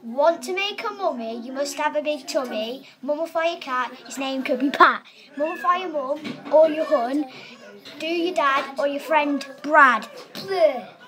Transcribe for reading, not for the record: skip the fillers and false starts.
Want to make a mummy, you must have a big tummy. Mummify your cat, his name could be Pat. Mummify your mum or your hun. Do your dad or your friend Brad. Bleh.